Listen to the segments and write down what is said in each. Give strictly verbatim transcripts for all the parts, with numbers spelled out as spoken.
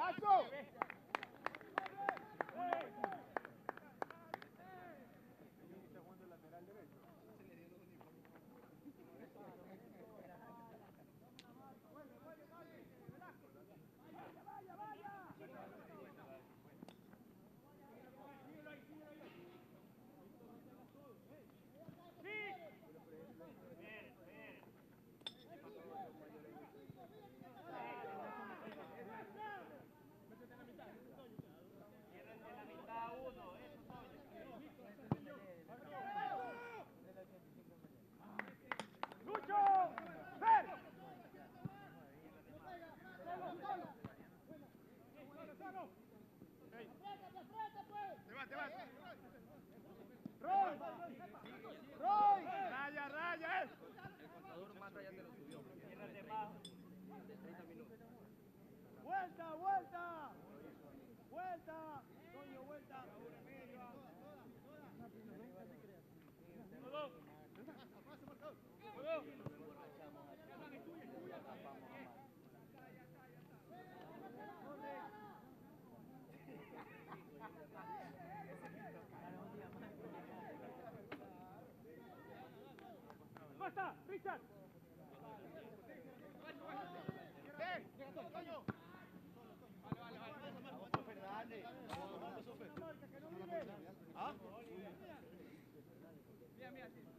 ¡Paso! ¡Vuelta, vuelta! ¡Vuelta! Toño, vuelta. ¡Basta! ¡Richard! ¡Eh! ¡Toño! Vale, vale, vale. Vamos, Fernández. Vamos, vamos, Sofer. ¿Ah? Mira, mira, sí.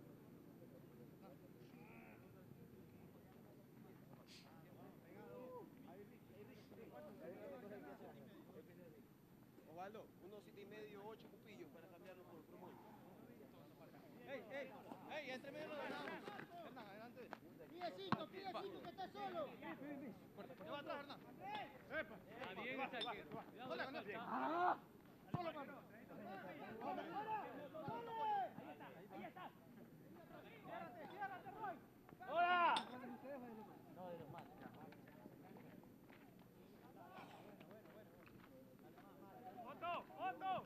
Osvaldo, unos siete y medio, ocho cupillos para cambiarlo por promo. ¡Ey, ey! ¡Ey! ¡Entre medio de la Hernán, adelante! ¡Pide cinco, pide cinco, que está solo! ¡Te va atrás, Hernán! ¡Epa! ¡Ah, bien, está aquí! ¡Hola, Hernán! ¡Ah! ¡Solo, mano! ¡Hola! ¡Hola! ¡Ahí está! ¡Ahí está! ¡Ciérrate, ciérrate, Roy! ¡Hola! No, de los malos. ¡Otto! ¡Otto!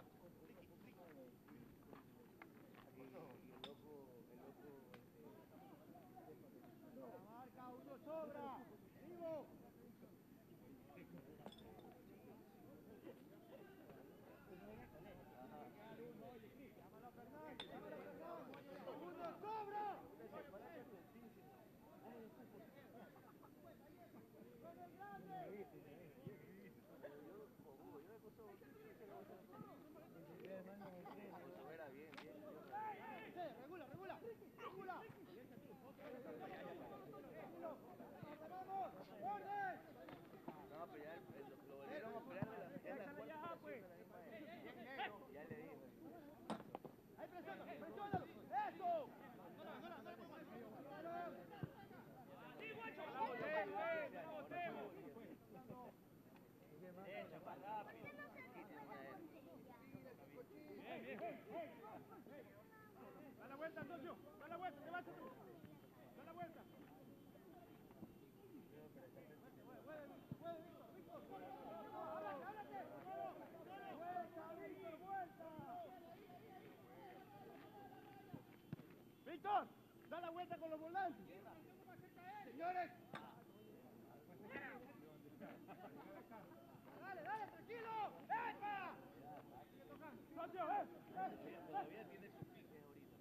Marca, uno sobra. ¡Vivo! Llámalo a Fernández, llámalo a Fernández. ¡Uno sobra! ¡Con el grande! Regula, regula, regula. ¡Vamos! ¡Orden! No, pero ya lo volvieron a operar de la pierna. Ya, pues. Ya le dije. Ahí presiona, presiónalo. ¡Eso! ¡Sí, guacho! ¡La botemos, la botemos! Echa más rápido. Bien, bien. Da la vuelta, socio. Da la vuelta, levántate tú. Da la vuelta. Víctor, da la vuelta con los volantes. Señores. Dale, dale, tranquilo. ¡Epa! Socio, eh. Todavía tiene sus piques ahorita.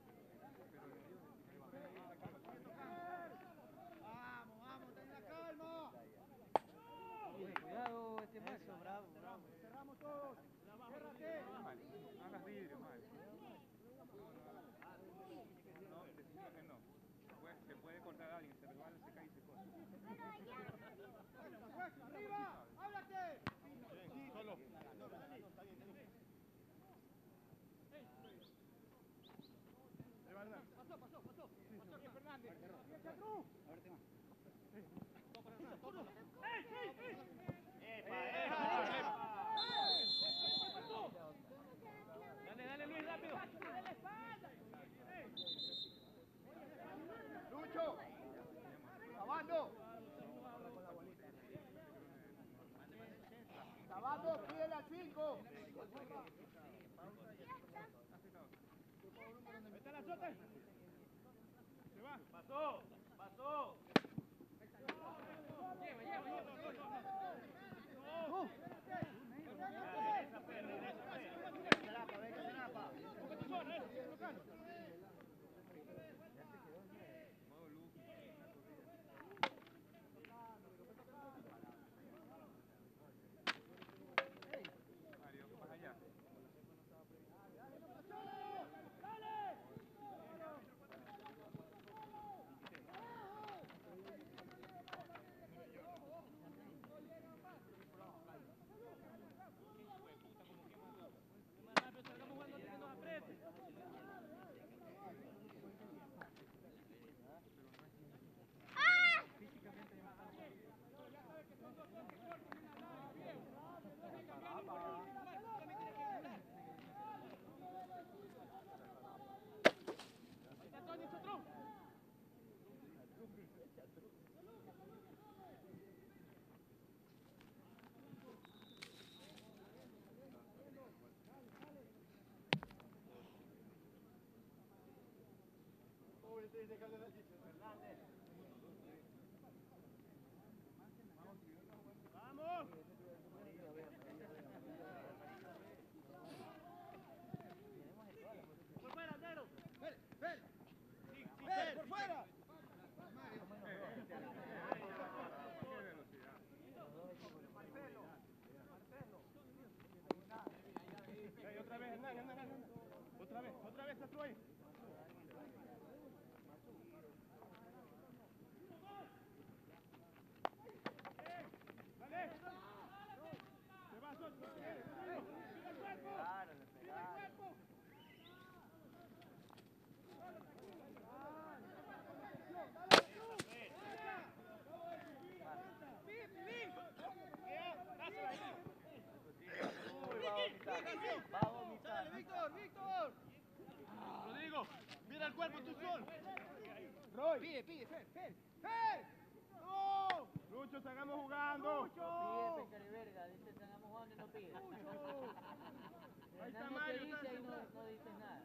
Vamos, vamos, ten la calma. Cuidado, este mazo, bravo, bravo. Cerramos todos. Ciérrate. No hagas vidrio, mal. No, decimos que no. Pues, se puede cortar a alguien, se resbala, se cae y se corta. ¡Arriba! ¡Háblate! Sí, solo. Pasó, pasó, pasó. Pasó aquí Fernández. ¡Piensa Cruz! A ver, tema. ¡Ey, ey, ey! ¡Epa, epa! Dale, dale, Luis, rápido. ¡Dale la espalda! ¡Lucho! ¡Sabando! ¡Sabando, pide las cinco! Ahí está la sota. Se va. ¡Pasó! ¡Pasó! Lleva, lleva, lleva. ¡Vamos! ¡Por fuera, negro! ¡Ven, ven! ¡Ven, por fuera! Otra vez, Hernán, Hernán, Hernán. Otra vez, otra vez, Astro ahí. Dale. Te vas, Ocho. Mira el cuerpo. Claro, le Mira el pegaron. cuerpo. Va a vomitar. ¡Sale, Víctor! ¡Víctor! Rodrigo, mira el cuerpo, tú sol. Roy. Pide, pide, Fer, Fer. ¡Fer! ¡No! Lucho, sigamos jugando. No pide, Pecariverga. Dice, estamos jugando y no pide. Ahí está Hernán Mario, te dice está y no, seguro. no dices nada.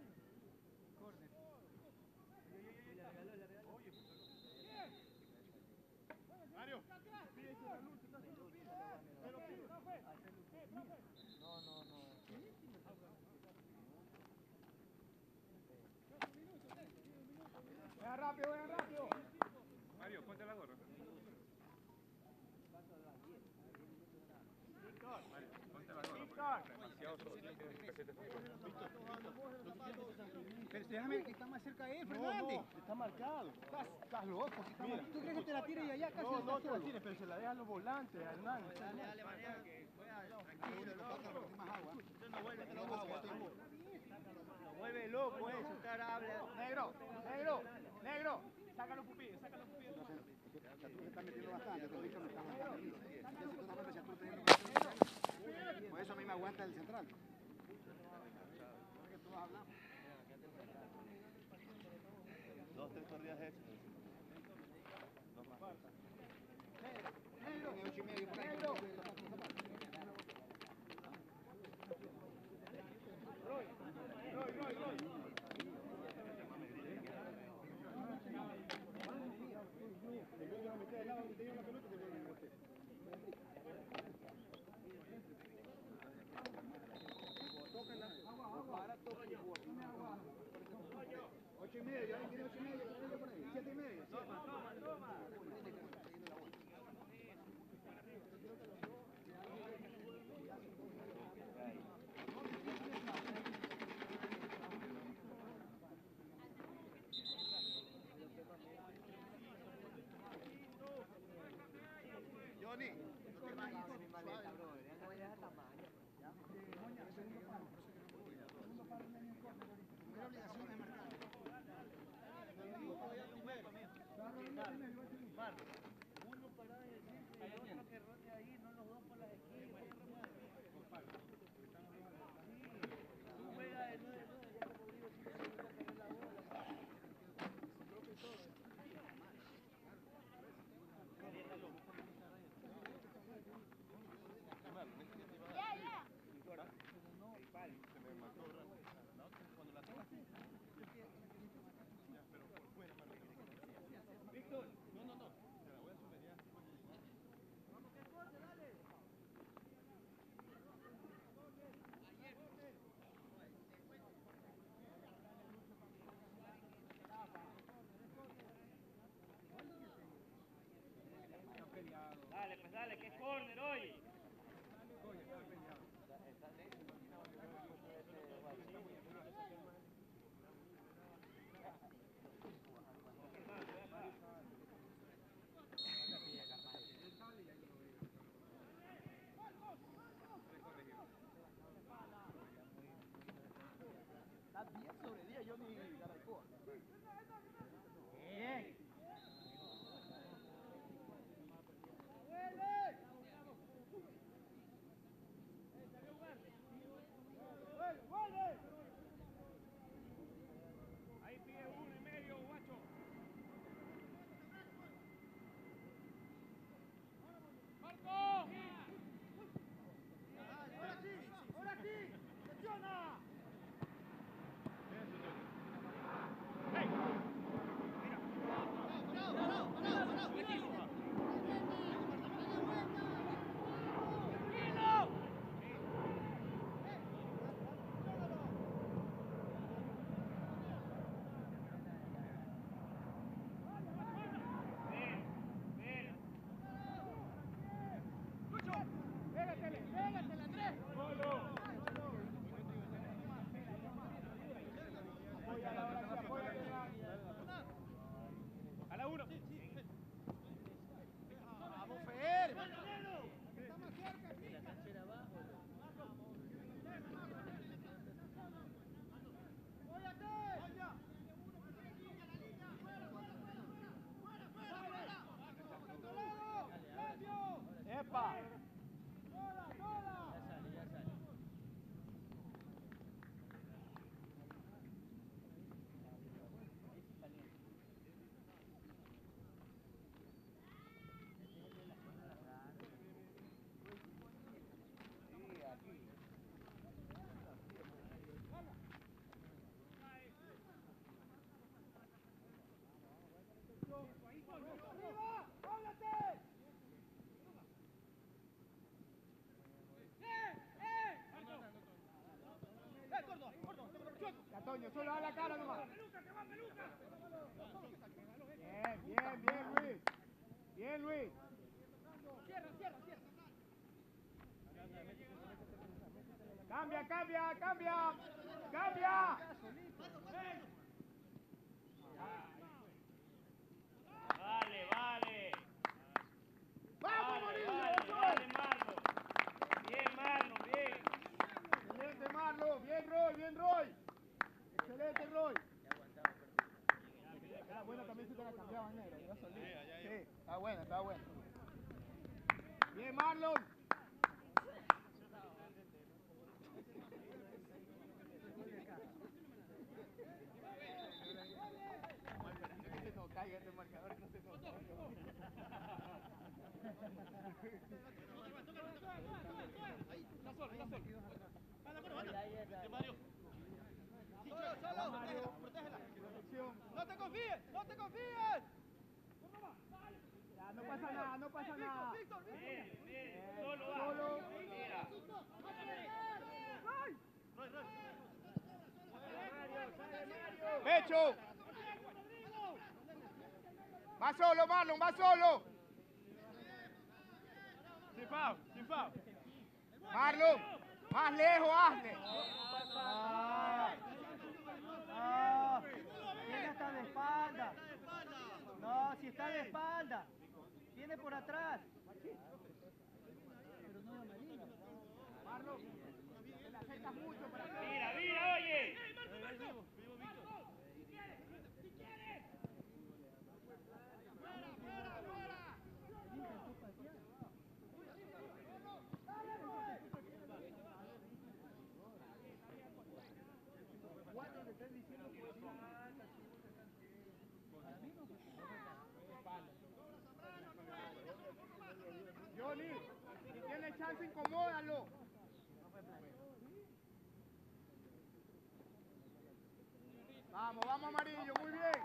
Mario, pide que la Lucho, está seguro. Pero pide, no fue. No, no, no. Vean rápido, vean rápido. Mario, ponte la gorra. Mario, ponte la gorra. Demasiado solo. Pero déjame que está más cerca de él, Fernández. No, está marcado. Estás, estás loco. Si está Mira, ¿tú crees que te la tire y allá casi? No, no te la tires, pero se la dejan los volantes, Hernán. Dale, dale, maneja que juega tranquilo, loco. Más agua. Usted no vuelve loco. Lo vuelve loco eso, usted habla. Negro, negro, negro. Sácalo pupillas, sácalo pupillas. Tú me estás metiendo bastante, tú dices me estás matando. Por eso a mí me aguanta el central. ¿Qué tú vas a hablar? Dos, tres corridas hechas. Dos más. Negro, negro, ocho y medio por ahí. Negro. Roy, Roy, Roy, Roy. Te vuelven a meter al lado donde te llevan la pelota, te vuelven a meter. Tócala, para, toca y ocho y medio, ahí tiene ocho y medio, por ahí, siete y medio. Toma, toma, toma. Johnny, ¿qué más hizo mi maleta, brother? Ya no vayas a tamaño. ¿Ya? Primera obligación es marcar. Marco. Uno parado en el centro y otro que rote ahí, no los dos por las esquinas. Sí, tú juegas de nueve nueve, ya como digo, si te gusta tener la bola. Creo que todo. Ya, ya. Se me mató rápido. Cuando la tengo así. Pero por fuera, mano. Víctor, no, no, no. Se la voy a subir ya. Vamos, que corte, dale. Dale, pues dale, que es córner, oye. Está bien sobre día, yo ni Garaycoa. Bien. Toño, solo a la cara nomás. Bien, bien, bien, Luis. Bien, Luis. Cierra, cierra, cierra. Cambia, cambia, cambia. Cambia. Vale, vale. ¡Vamos, Murillo! Vale, Marlon. Bien, Marlon, bien. Excelente, Marlon. Bien, Roy, bien, Roy. Excelente, Roy. Era buena también si te la cambiaban, negro. Yo solito. Sí, está buena, está buena. Bien, Marlon. No caiga este marcador, no se nos caiga. Ahí, está solo, está solo. Vete, Mario. Solo, solo, protégela, protégela. No te confíes, no te confíes. Ya, no pasa nada, no pasa nada. Víctor, Víctor, Bien, Víctor. bien. Bien, Solo va. solo. Mira. Roy, Roy. Pecho. Va solo, Marlon, va solo. Sin foul, sin foul. Marlon, más lejos, hazle. Ah, ah, viene hasta de espalda. No, si está de espalda. Viene por atrás. Pero no es amarillo. Marlon, te la acercas mucho para acá. Mira, mira, oye. Johnny, si tiene chance, incomódalo. Vamos, vamos, amarillo, muy bien.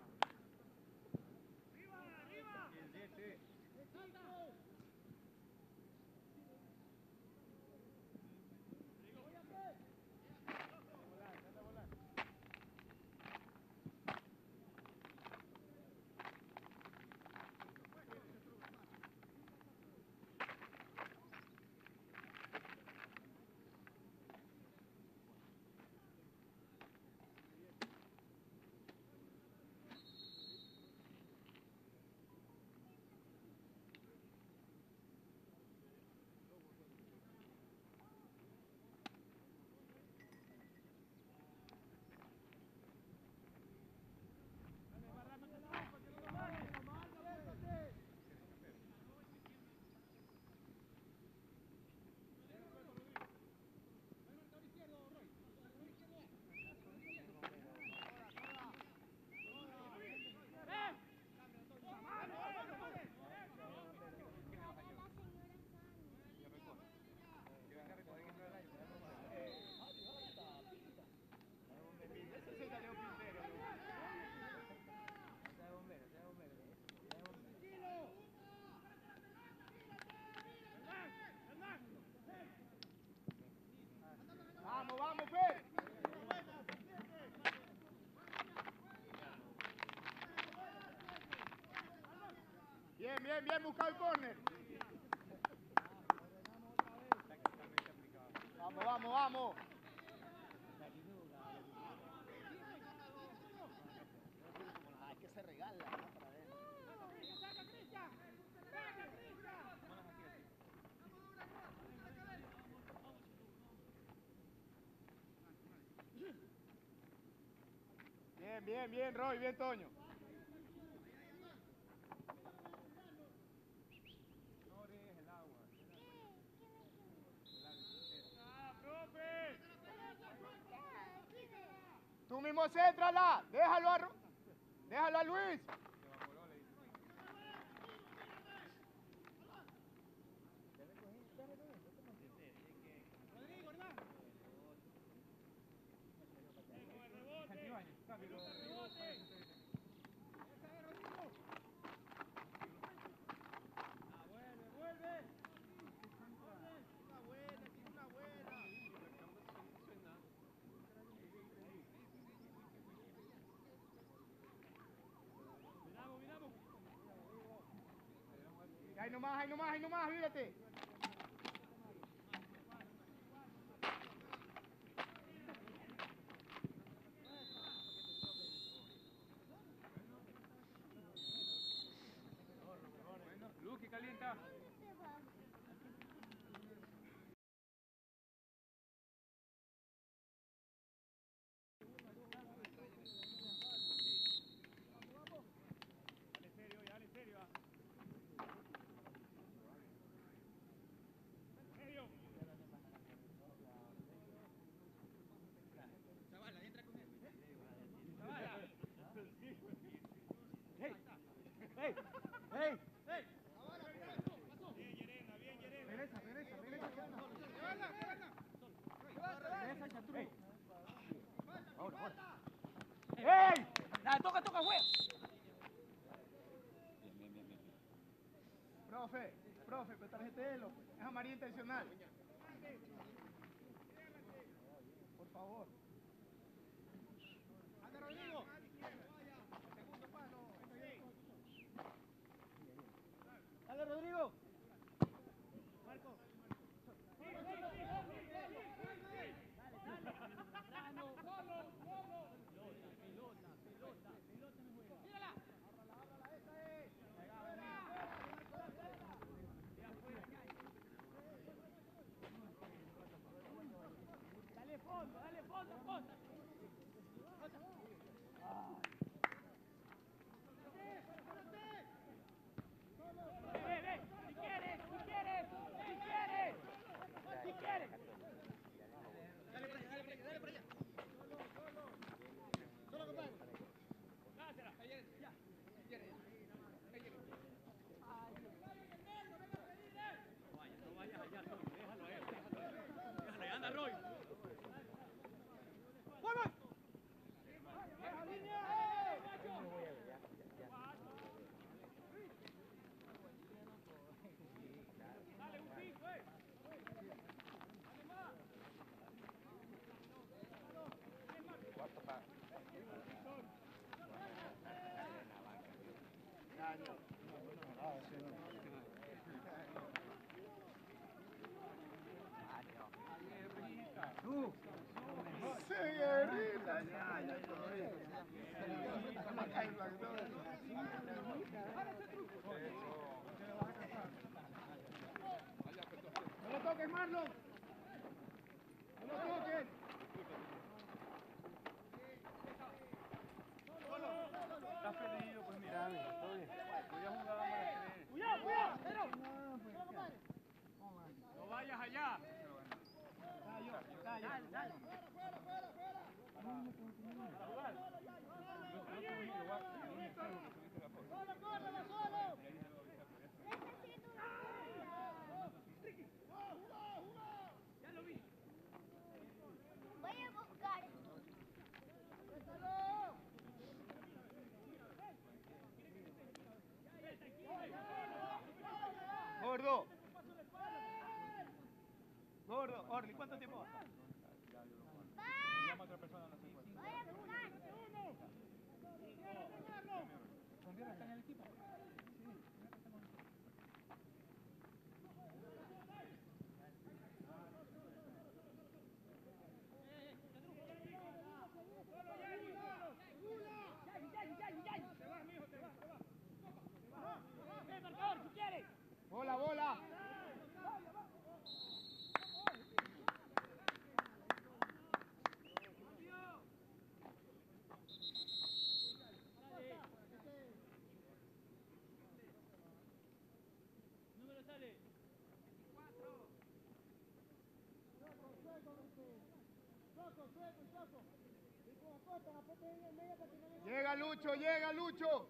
Vamos, vamos, Fer. Bien, bien, bien, busca el córner. Vamos, vamos, vamos. Ay, que se regala para ver. Bien, bien, bien, Roy, bien, Toño. No dejes el agua. Tú mismo céntrala. Déjalo a, Ro- déjalo a Luis. Se evaporó, le dice. Rodrigo, ¿verdad? Santibáñez, rápido. Ahí nomás, ahí nomás, ahí nomás, olvídate. Bueno, Luqui calienta. ¡Ey! ¡Ey! ¡Ey! Regresa, regresa, regresa. Regresa, Chatrullo. Ahora, ahora. ¡Ey! Dale, toca, toca, güey. Profe, profe, pero tarjetelo. Es amarilla intencional. Por favor. Anda, Rodrigo. Dale, Rodrigo. Marco. Dale fondo, dale fondo, fondo. Ve, ve, si quieres, si quieres, si quieres, si quieres. Dale para allá, dale para allá, dale para allá. Solo compadre. Dásela. Ahí eres, ya. Ahí eres. Ahí eres. No vayas, no vayas allá, Roy. Déjalo a él, déjalo a él. Déjalo ahí, anda, Roy. ¡Vamos! ¡Deja línea! ¡Eh, macho! Dale, un pico, eh. Dale más. Cuarto para. Tú. Sí, ahorita. Ya, ya, todavía. No lo toques, Marlon. No lo toques. Estás perdido, pues mira, todo bien. Voy a jugar más tres. ¡Cuidado, cuidado! ¡Cero! No vayas allá. Dale, dale. Ya lo vi. Voy a buscar. Gordo. Gordo, Orly, ¿cuánto tiempo vas? Llama a otra persona, no se puede. Voy a buscar. ¿Conviene estar en el equipo? ¡Eh, marcador, si quieres! Bola, bola. Número sale. Llega Lucho, llega Lucho.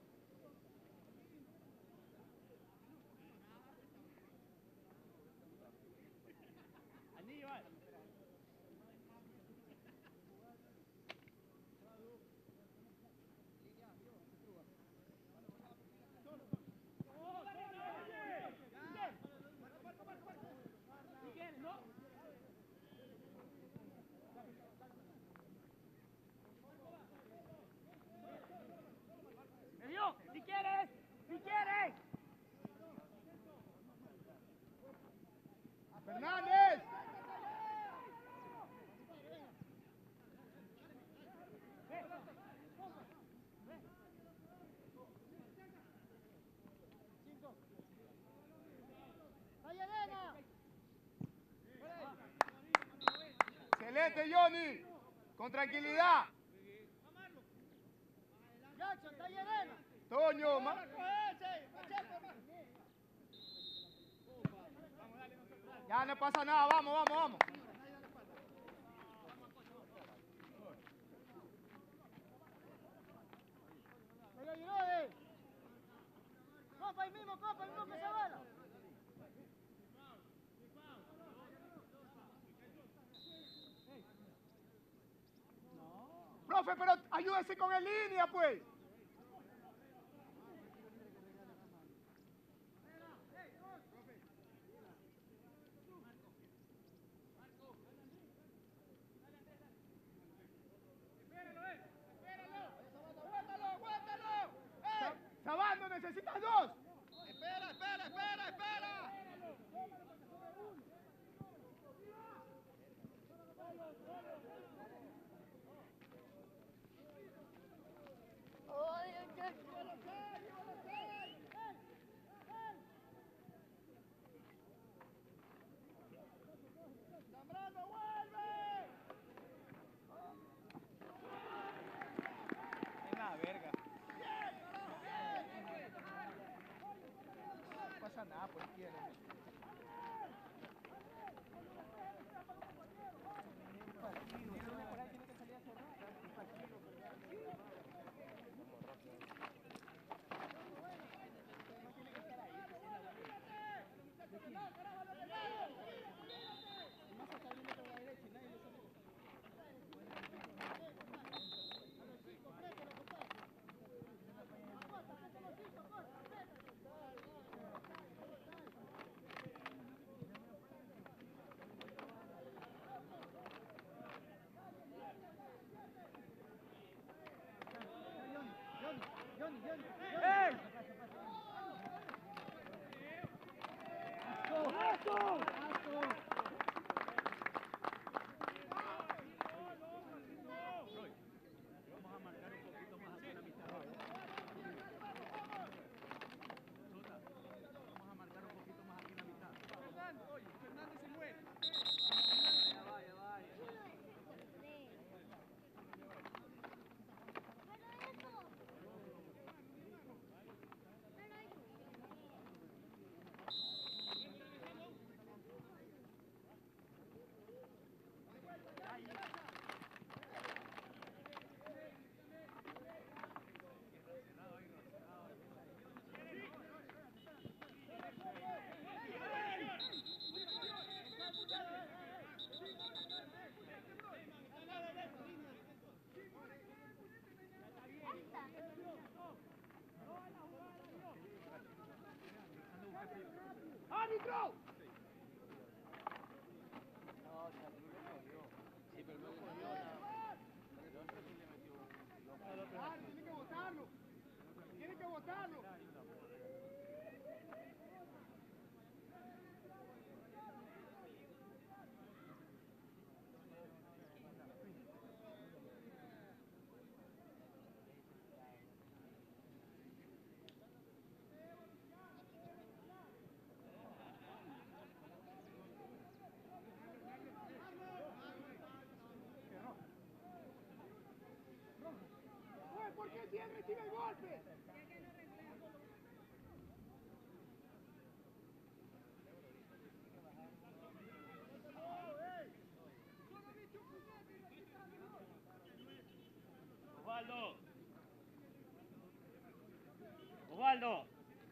Aníbal. Si quieres, ¿no? ¡Me dio! Excelente, Johnny. Con tranquilidad. Jackson, está ahí arena. Toño, ma. Ya no pasa nada, vamos, vamos, vamos. Venga, Girode. Copa ahí mismo, copa ahí mismo que se bala. Profe, pero ayúdese con el línea, pues. Sabando, necesitas dos. Espera, espera, espera, espera. Oh, Dios, Dios. ¡Zambrano, vuelve! En la verga. No pasa nada, pues quiere. Johnny, Johnny. ¡Ey! Fernández se muere. ¡Árbitro! Claro, tiene que votarlo. Tiene que votarlo. ¿Por qué si él recibe el golpe? Osvaldo. Osvaldo.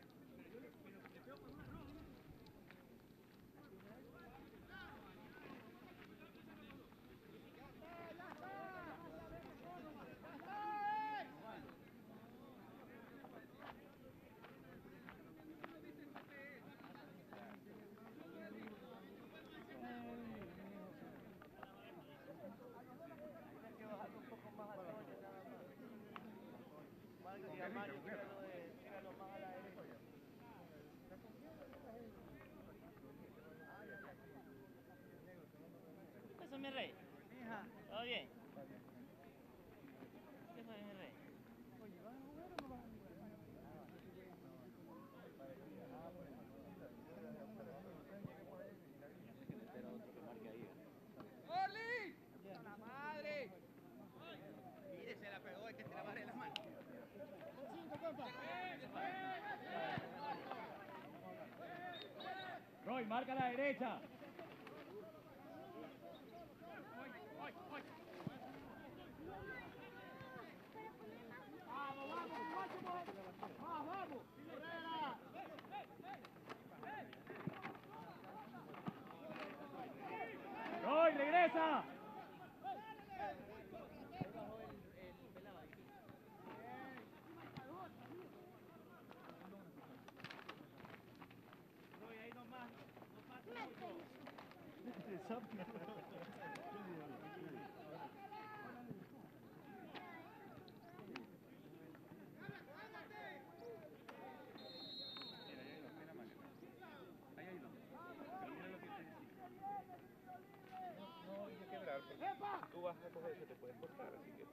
Eso, mi rey. ¿Todo bien? ¿Qué fue, mi rey? ¡Oli! Roy, marca la derecha. Vamos, vamos, vamos, vamos. Herrera. Roy, regresa. Ahí hay dos. Pero mira lo que te decía. No, hay que quebrar porque tú vas a coger eso, te puedes cortar, así que...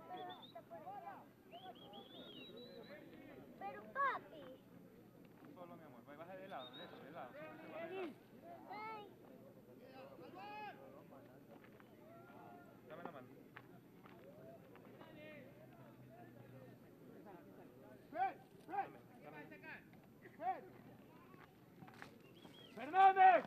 Pero papi. Solo, mi amor, baja de lado, de eso, de lado. Baja de lado. Dame la mano. Fred, Fred. Fred. Fernández.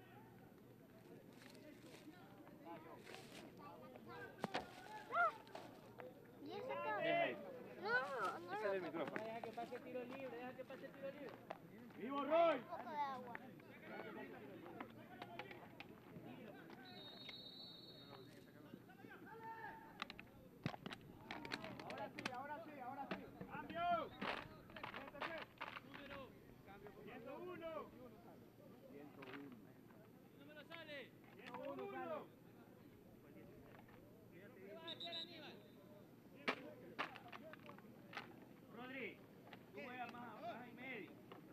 ¿Y ese Deja cabrón? ahí. No, no. Ese es el micrófono. Deja que pase tiro libre, deja que pase tiro libre. Vivo, Roy. Un poco de agua. Ahora sí, ahora sí, ahora sí. Cambio. ciento uno. Número sale. ciento uno sale. ¿Qué vas a hacer, Aníbal? Rodri, tú juegas más, más y medio.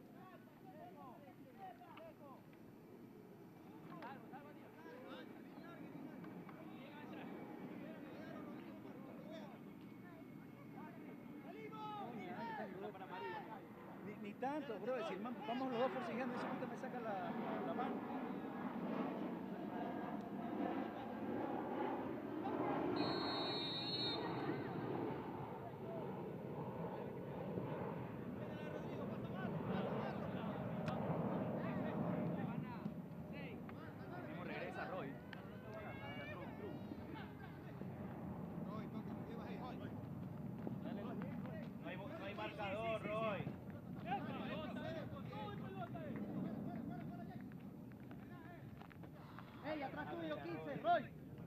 Ni, ni tanto, bro. Si el man- vamos los dos forcejeando, ese puta me saca la, la, la mano. Mismo regresa Roy. No hay, no hay marcador, Roy. Ey, atrás tuyo, quince, Roy.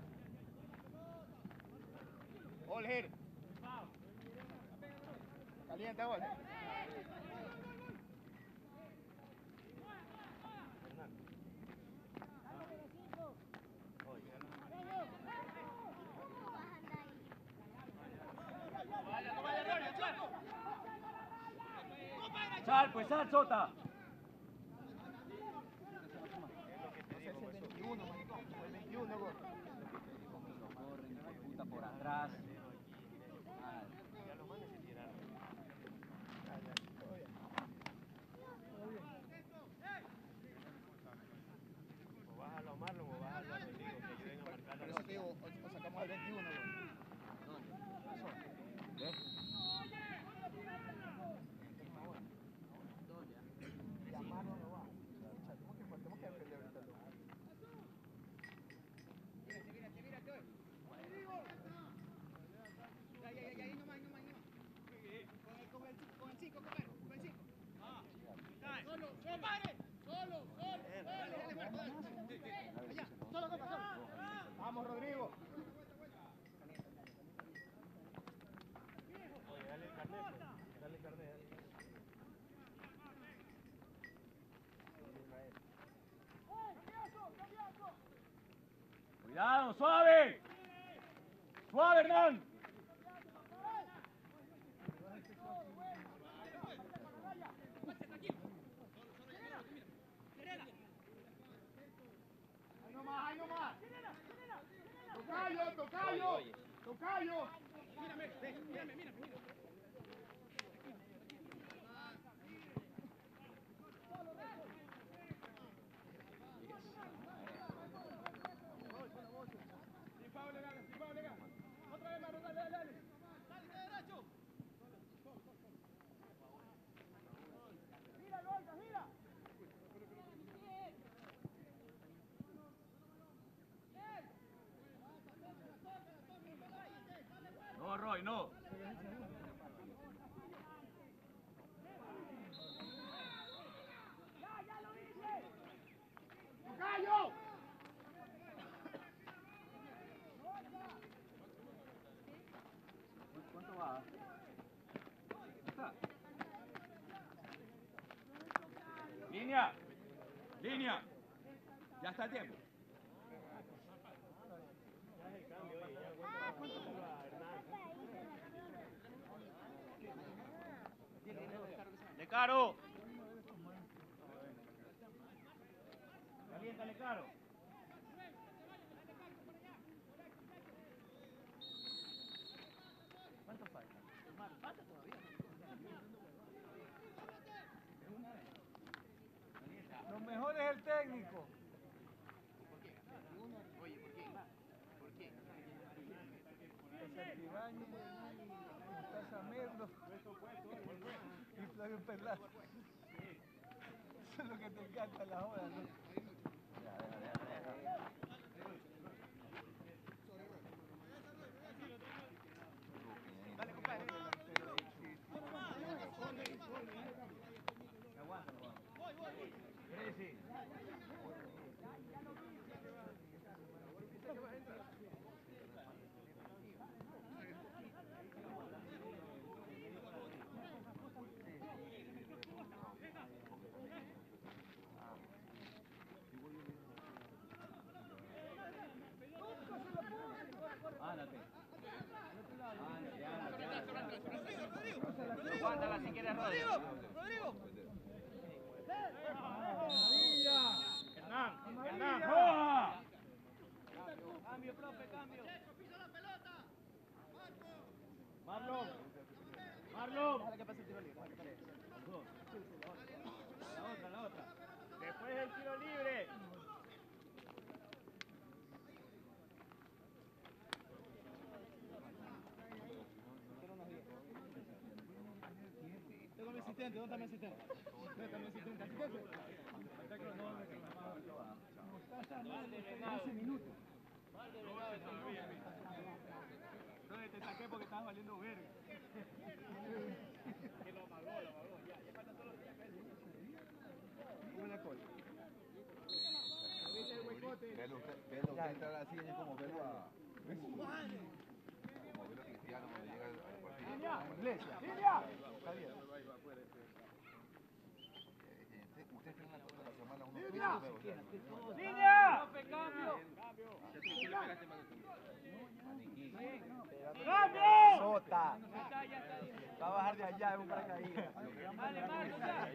Olger. Caliente, Olger. Sal, pues sal, Sota. veintiuno, maricón. Fue el veintiuno, gol. Puta por atrás. O bájalo a Marlon o bájalo a Rodrigo, que ayuden a marcar Por la eso te digo, o, o sacamos al veintiuno, gol. Llamarlo no va. Tenemos que, tenemos que aprender ahorita. Vamos, Rodrigo. Oye, dale el carnet, pues. Dale el carnet, dale. Cuidado, suave. Suave, Hernán. Ahí nomás, ahí nomás. Tocayo, tocayo. Tocayo. Línea. Línea. Ya está el tiempo. De Caro. Caliéntale, Caro. ¿Cuánto falta? Falta todavía. Lo mejor es el técnico. Oye, ¿por qué? ¿Por qué? Santibáñez, Mostaza Merlo y Flavio Perlaza. Eso es lo que te encanta la hora, ¿no? Dale, compadre. Aguanta, voy, voy. Sí. Ándate. Ándate, ándate. Aguántala si quieres, Rodrigo. Rodrigo. Hernán, Hernán. ¡Roja! Cambio, profe, cambio. Marlon. Marlon. Dale que pase el tiro libre. La otra, la otra. Después del tiro libre. Tengo mi asistente, ¿dónde está mi asistente? ¿Dónde está mi asistente? ¿Asistente? once minutos. No, te saqué porque estabas valiendo verga. Que lo amagó, lo amagó. Ya, ya faltan solo tres pesos. ¿Cómo es la cola? ¿Viste el huecote? Velo usted, velo usted entrar así, es como verlo a... Como verlo a Cristiano cuando llega al partido. Iglesia. ¡Lilia! Está bien. Eh, eh, Usted tiene una cosa la semana, uno ¡Lilia! piensa, ¡Línea! ¡Profe, cambio! ¡Cambio! Sota. Ya está, ya está. Va a bajar de allá, es un paracaídas. Dale, Marco, ya.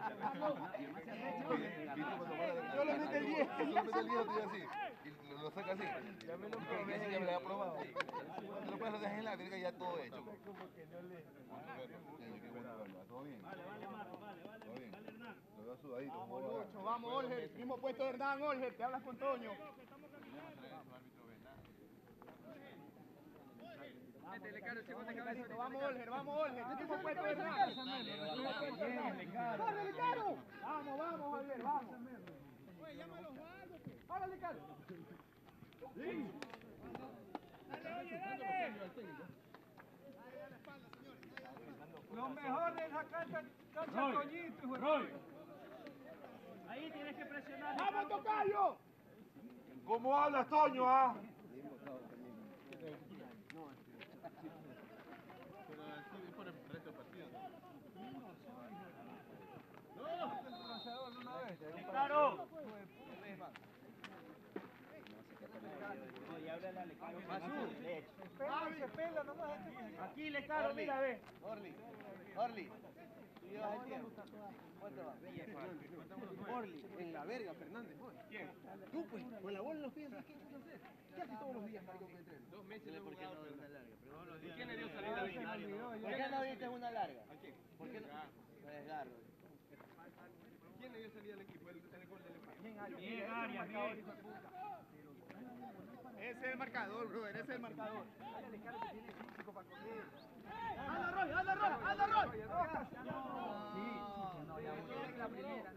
Yo le meto el diez. Yo le meto el diez, tío, así. Y lo, lo saca así. Ya me lo probé. Que ya me lo había probado. Cuando lo puedes lo dejas en la verga ya todo hecho. Como que no le... Qué bueno verlo. ¿Todo bien? Vale, vale, Marco, vale, vale. ¿Todo bien? Vale, Hernán. Lo veo sudadito. Vamos, Lucho, vamos, Olger. Mismo puesto de Hernán, Olger. Te hablas con Toño. Vamos, Olger, vamos, Olger. Mismo puesto de Hernán. ¡Córrele, Caro! Vamos, vamos, Javier, vamos. ¡Órale, Caro! Lo mejor de esa cancha, cancha Roy, Toñito, hijo de Roy. Ahí tienes que presionar. ¡Vamos, Tocayo! ¿Cómo hablas, Toño, ah? ¡Claro! Oye, háblale a Lecaro. Pela, se pela nomás. Aquí, Lecaro, mira, ve. Orly, Orly, tú llevas el tiempo. ¿Cuánto va? Orly, en la verga, Fernández. ¿Quién? Tú, pues, con la bola en los pies, ¿qué puedes hacer? ¿Qué haces todos los días, maricón, que entrenas? Dos meses le he jugado por una larga. ¿Quién le dio salida al binario? ¿Por qué no viste una larga? ¿A quién? ¿Por qué no? Desgarro. ¿Quién le dio salida al equipo? El, el gol del empate. Bien, Arias. Bien, Arias, bien. Ese es el marcador, brother, ese es el marcador. Dale, Carlos, que tiene físico para correr. ¡Anda, Roy! ¡Anda, Roy! ¡Anda, Roy! Sí, no, ya voy. La primera.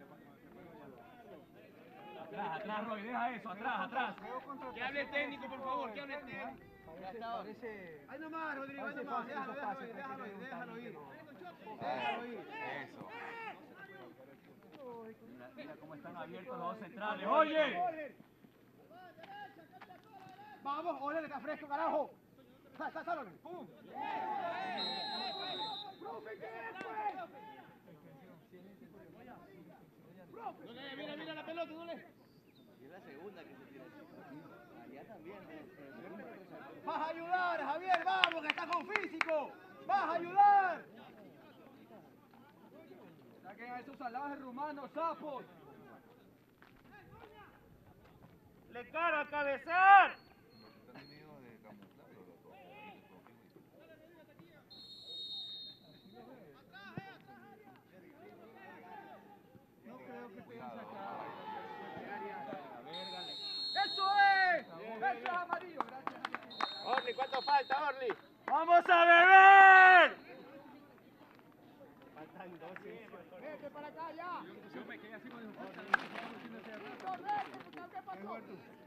Atrás, atrás, Roy, deja eso, atrás, atrás. Que hable técnico, por favor, que hable técnico. Ya está, parece... ¡Ahí nomás, Rodrigo! ¡Ahí Parece nomás! fácil Déjalo, esos déjalo pases, ir, pero déjalo hay ir, que déjalo ir. Déjalo ir. Eso. Mira, mira cómo están abiertos los dos centrales. ¡Oye! ¡Vamos, Ole, está fresco, carajo! ¡Sal, sal, sal, ¡pum! ¡Profe, qué fue! profe. No le, mira, mira la pelota, no le. Y es la segunda que se tira así. Allá también. eh, eh, Vas a ayudar, Javier, vamos, que está con físico. Vas a ayudar. Saquen a esos salvajes rumanos, sapos. Le caro a cabezar. Están enemigos de camuflaje, los dos. No creo que te hayan sacado. ¡Eso es! ¡Eso es amarillo! Gracias. Orly, ¿cuánto falta, Orly? ¡Vamos a beber! Faltan dos. Vete para acá ya. Yo me quedé así con el Correcto, ¿qué pasó?